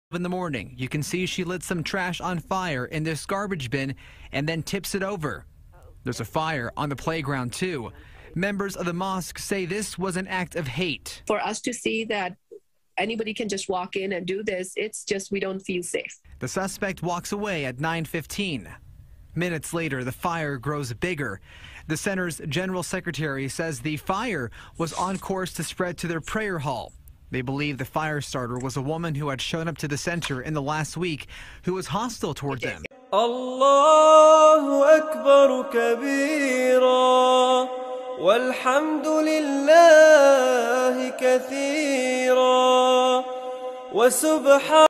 in the morning, you can see she lit some trash on fire in this garbage bin and then tips it over. There's a fire on the playground too. Members of the mosque say this was an act of hate. For us to see that anybody can just walk in and do this, it's just we don't feel safe. The suspect walks away at 9:15. Minutes later, the fire grows bigger. The center's general secretary says the fire was on course to spread to their prayer hall. They believe the fire starter was a woman who had shown up to the center in the last week who was hostile toward them. Allahu Akbar kabira walhamdulillahi kathira wa subhan